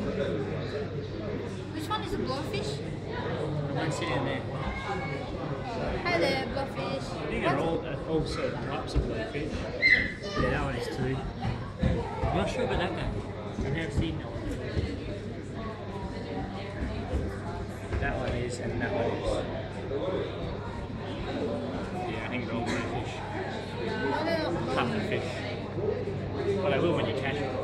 Which one is a blowfish? The one sitting there. Hi there, blowfish. I think they're all certain types of blowfish. Yeah, that one is too. I'm not sure about that guy. I've never seen that one. That one is, and that one is. Yeah, I think they're all blowfish. Puffer fish. Well, they will when you catch them.